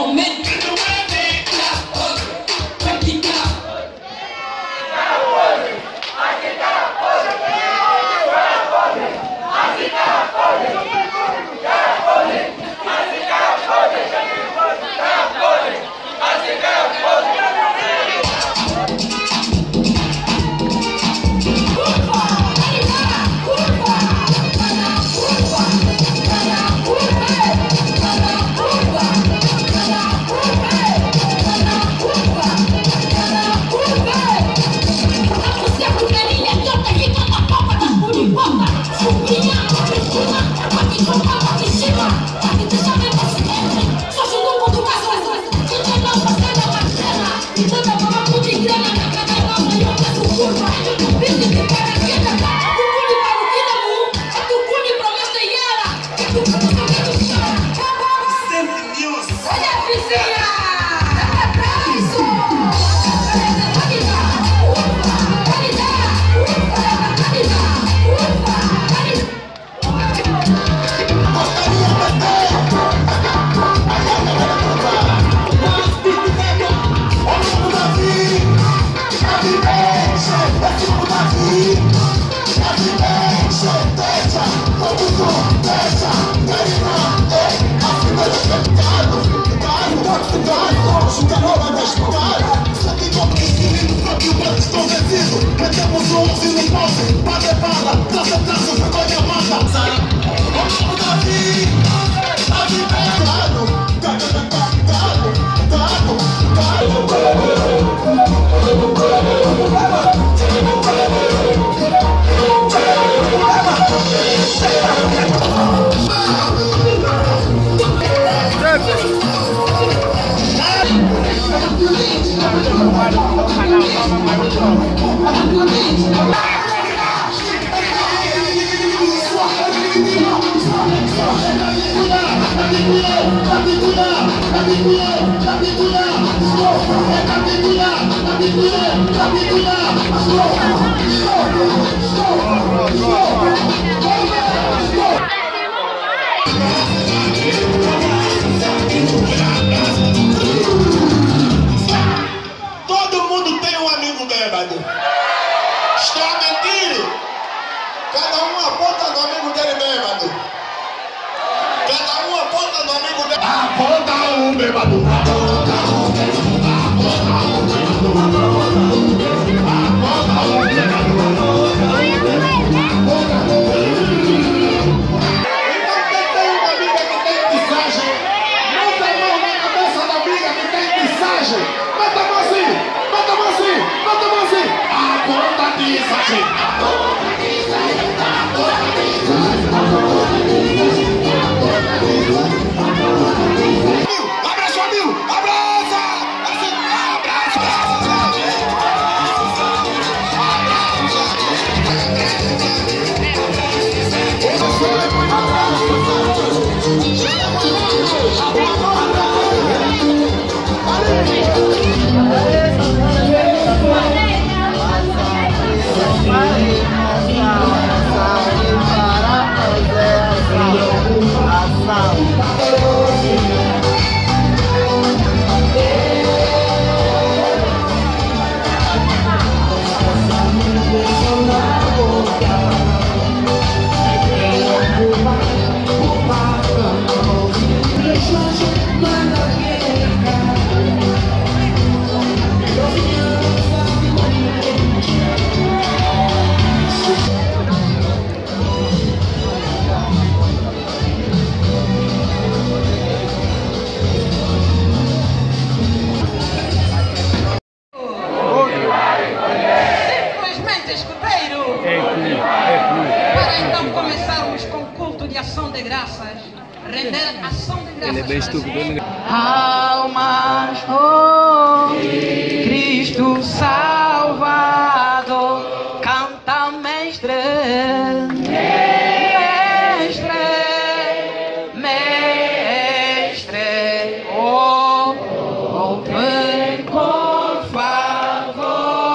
aumenta. Todo mundo tem um amigo bêbado. Estou a mentir? Cada um aponta no amigo dele bêbado. Cada um aponta no amigo dele. Aponta um bêbado. Aponta um bêbado. Aponta um bêbado. Aponta um bêbado. Então quem tem uma amiga que tem mensagem, meta a mão na cabeça da amiga que tem mensagem. Meta a mão assim, meta a mão assim, meta a mão assim. Aponta a mensagem. Aponta a mensagem. Aponta a mensagem. Abraça o amigo, abraça! Assim, abraça! Para então começarmos com o culto de ação de graças, render ação de graças. Ele é bem estúpido. Almas, oh Cristo Salvador, canta mestre, mestre, mestre, oh vem com favor,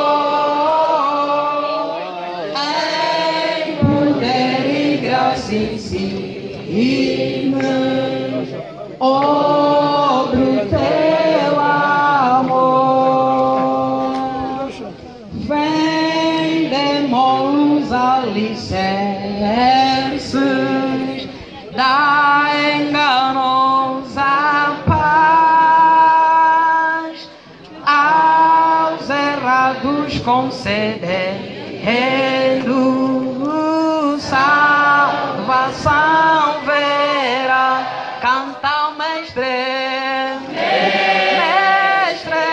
em poder e graça em si, irmão, oh bruto. nos concedendo salvação verá. Canta o mestre, mestre,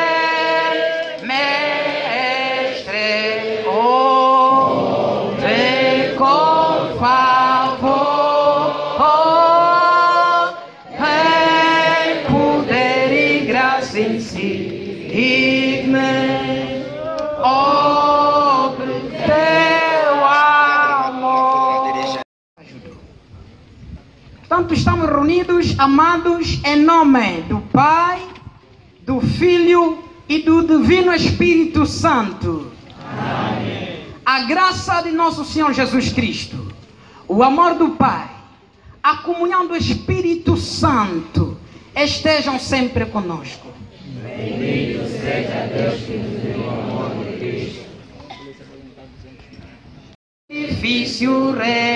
mestre, oh, vem com favor, oh, vem poder e graça em si, digne, sobre teu amor. Portanto, estamos reunidos, amados, em nome do Pai, do Filho e do Divino Espírito Santo. Amém. A graça de nosso Senhor Jesus Cristo, o amor do Pai, a comunhão do Espírito Santo estejam sempre conosco. Bendito seja Deus, Filho do amor de Cristo. Sacrifício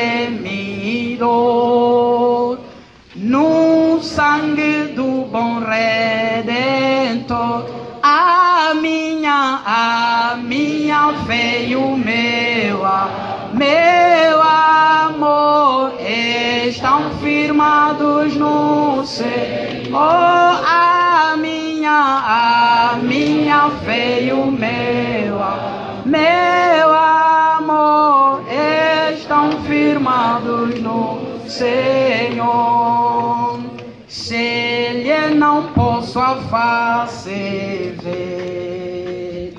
remidor no sangue do bom Redentor, a minha fé e o meu amor estão firmados no Senhor. A minha fé e o meu amor estão firmados no Senhor. Se lhe não posso a face ver.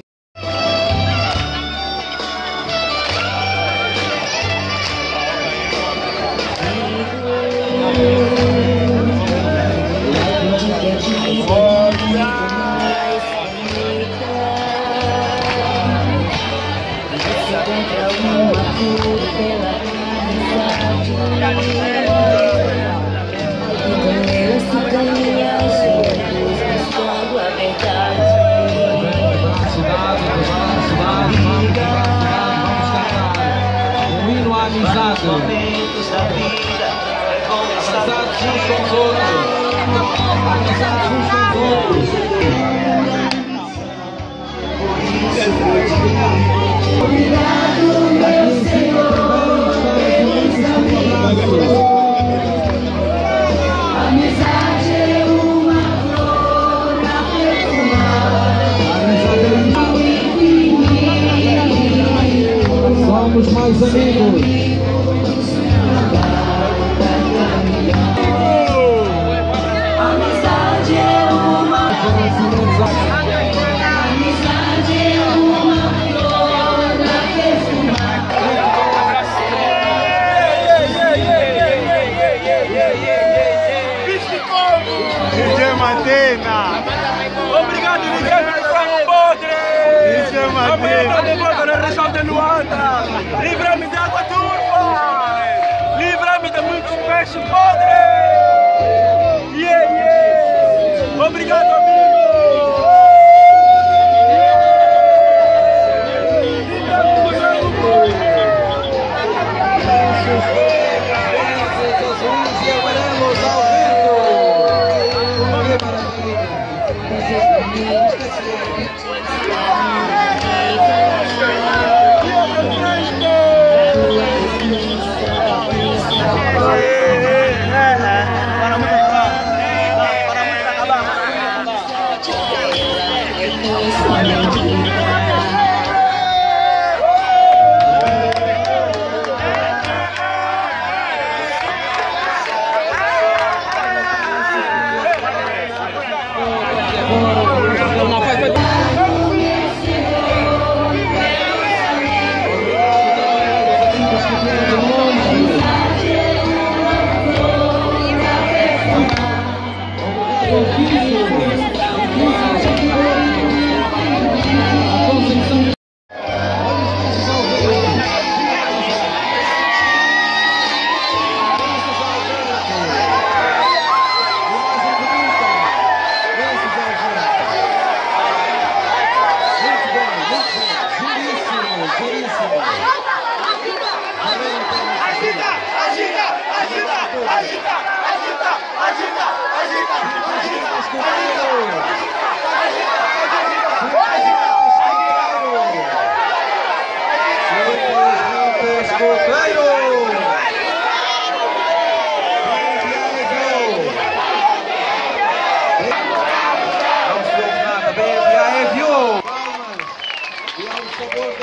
Momentos da vida, abraçados uns com os outros, abraçados uns com os outros. Obrigado, meu Senhor, pelos amigos. Amizade é uma flor a perfumar. Somos mais amigos. Obrigado, Guilherme Franco Podre! Aumenta de boca na região de Luanda! Livra-me de água turva! Livra-me de muitos peixes podres! Obrigado, amigo!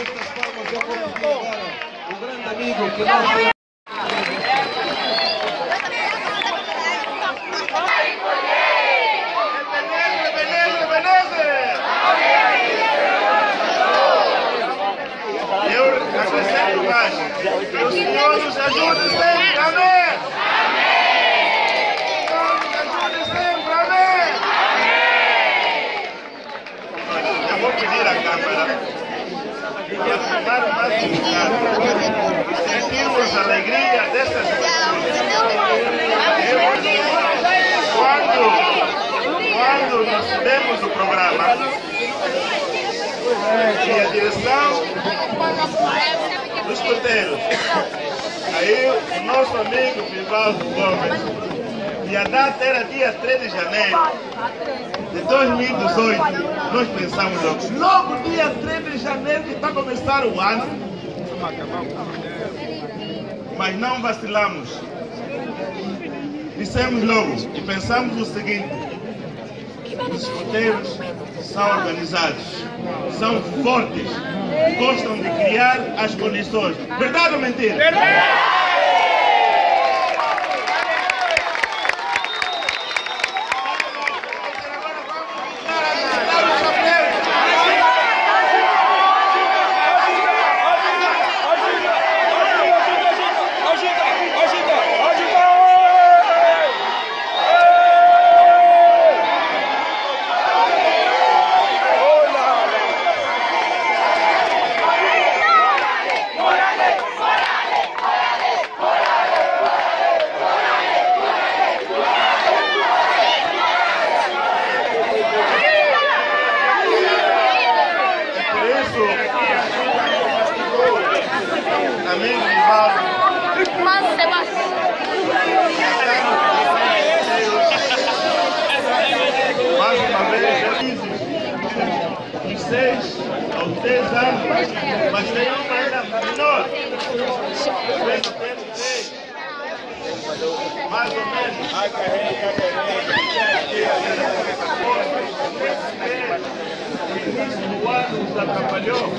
estas palmas, eu vou pedir agora o grande amigo que nós... Que o Senhor nos ajude sempre, amém! Nos ajude sempre, amém! Eu vou pedir à Câmara para filmar o mais importante e sentirmos a alegria dessas pessoas. Quando nós fizemos o programa e a direção dos escuteiros, aí o nosso amigo Vivaldo Gomes, e a data era dia 3 de janeiro de 2018, nós pensamos logo dia 3 de janeiro que está a começar o ano, mas não vacilamos, dissemos logo e pensamos o seguinte: os escuteiros são organizados, são fortes, gostam de criar as condições. Verdade ou mentira? Verdade! Mais uma vez, de 6 aos 10 anos, mas tem uma era menor, mais ou menos. O início do ano nos atrapalhou.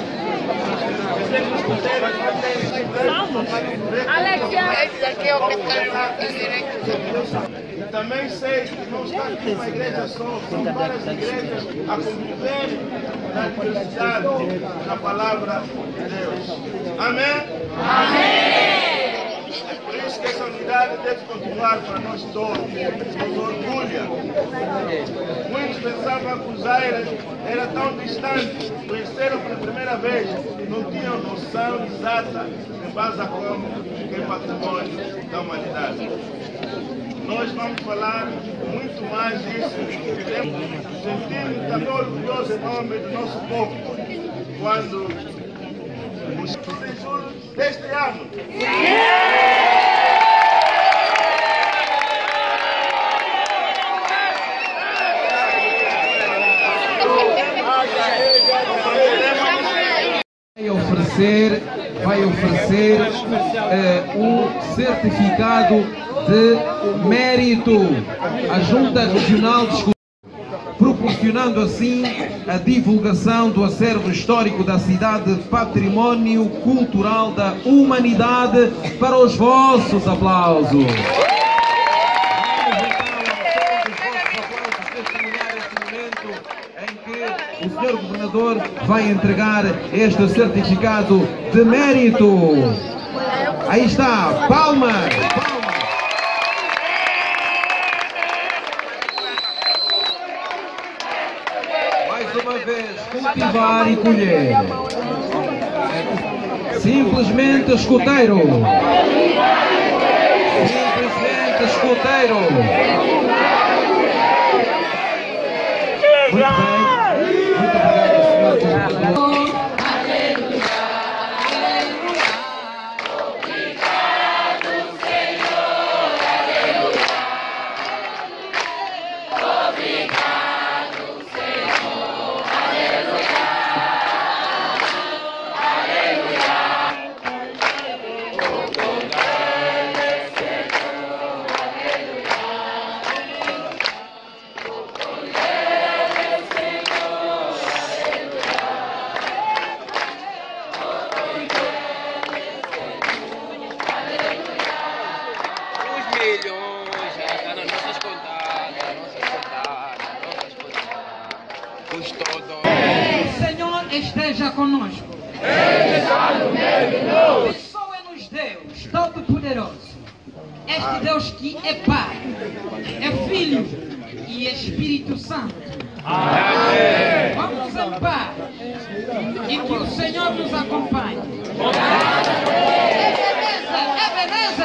E também sei que não está aqui uma igreja só, são várias igrejas a conviver na diversidade da palavra de Deus. Amém? Amém! É por isso que essa unidade deve continuar para nós todos. Nos orgulha. Muitos pensavam que os aires era tão distante, conheceram pela primeira vez, não tinham noção exata em base a como que é patrimônio da humanidade. Nós vamos falar muito mais disso. Sentimos também orgulhoso em nome do nosso povo quando os 5 de julho deste ano. Vai oferecer um certificado de mérito à Junta Regional de Escola, proporcionando assim a divulgação do acervo histórico da cidade, património cultural da humanidade, para os vossos aplausos. O Sr. Governador vai entregar este certificado de mérito. Aí está, palmas! Mais uma vez, cultivar e colher. Simplesmente escuteiro. Simplesmente escuteiro. Muito bem. Muito obrigado, Sr. Governador. O Senhor esteja conosco. Abençoe-nos, Deus Todo-Poderoso. Este Deus que é Pai, é Filho e Espírito Santo. Amém. Vamos em paz e que o Senhor nos acompanhe. É beleza?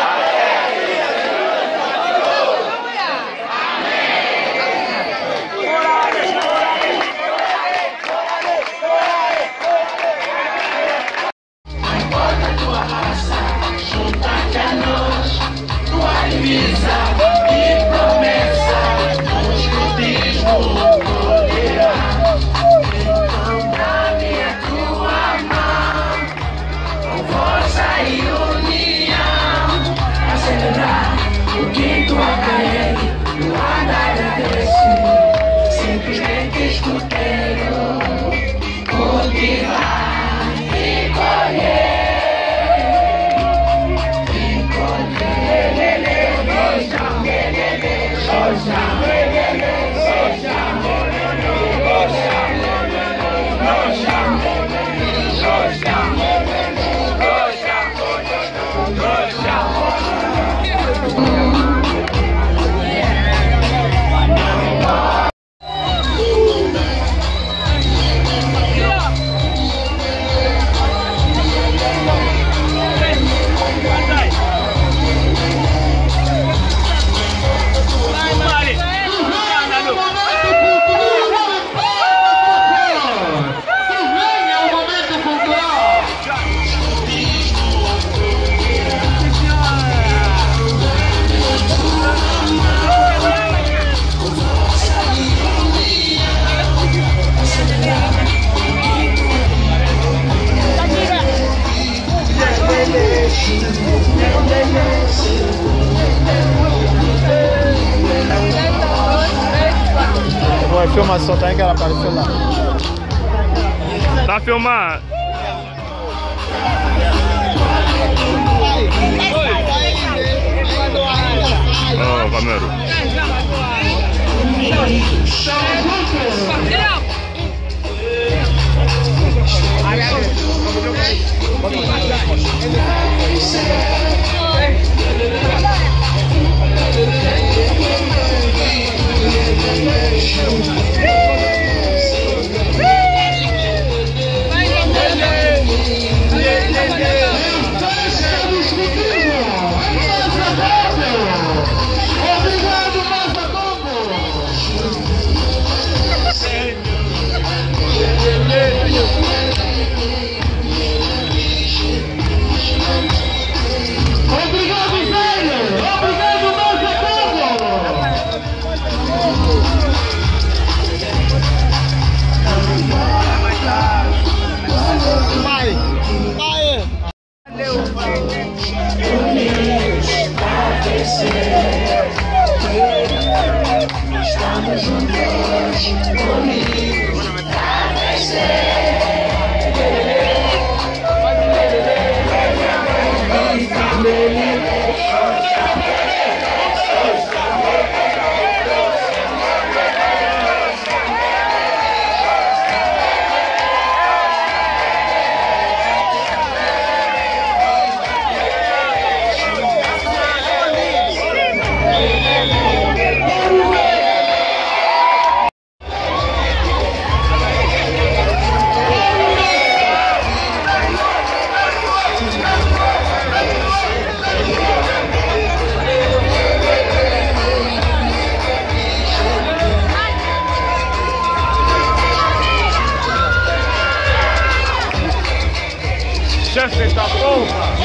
A filmação tá aí que ela apareceu lá. Tá filmando? Oh, Camero. Chefe da porra!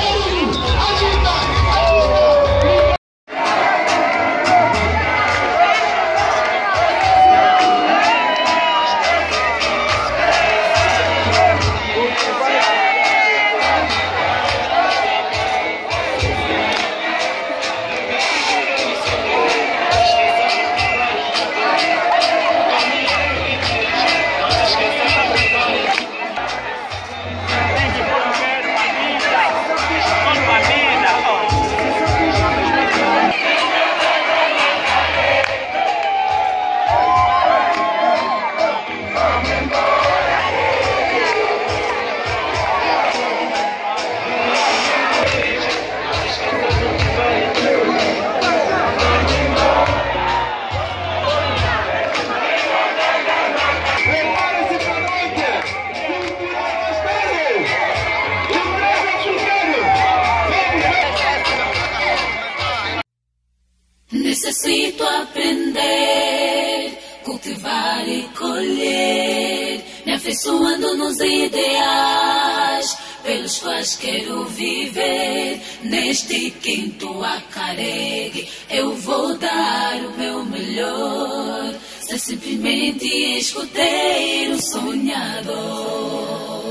cultivar e colher, me afeiçoando nos ideais pelos quais quero viver. Neste quinto acaregue eu vou dar o meu melhor, ser simplesmente escuteiro sonhador.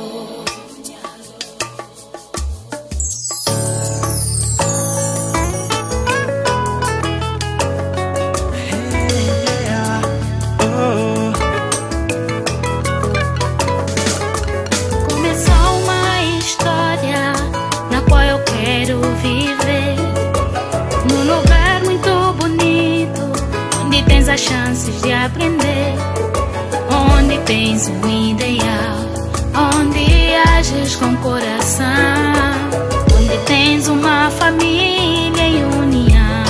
As chances de aprender, onde tens um ideal, onde ages com coração, onde tens uma família em união.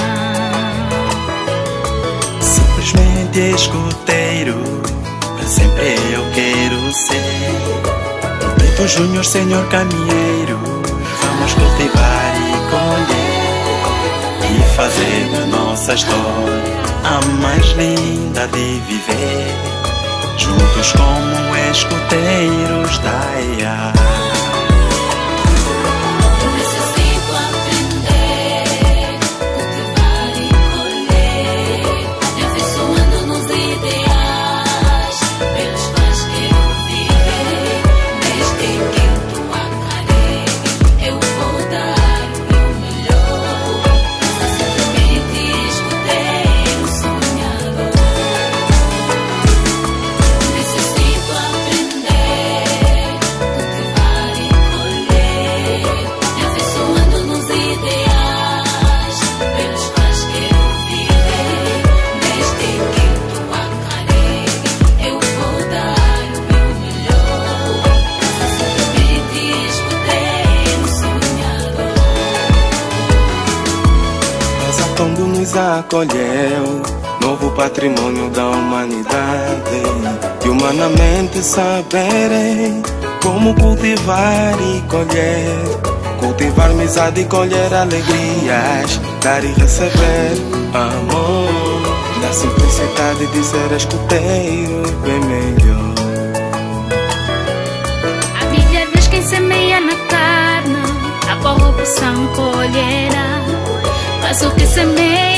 Simplesmente escuteiro, para sempre eu quero ser. Brito Júnior, senhor caminheiro, vamos cultivar e colher, e fazer da nossa história a mais linda de viver, juntos como escuteiros da IA. Necessito aprender, cultivar e colher, me afeiçoando nos ideais pelos quais quero viver. Neste quinto acaregue eu vou dar o meu melhor, simplesmente escuteiro sonhador. Necessito aprender, cultivar e colher, me afeiçoando nos ideais pelos quais quero viver. Neste quinto acaregue eu vou dar o meu melhor, simplesmente escuteiro sonhador. Casa Tombo nos acolheu, novo patrimônio da humanidade, e humanamente saberem como cultivar e colher, cultivar amizade e colher alegrias, dar e receber amor, da simplicidade de ser escuteiro bem melhor. A Bíblia diz: quem semeia na carne, a corrupção colherá. Mas o que semeia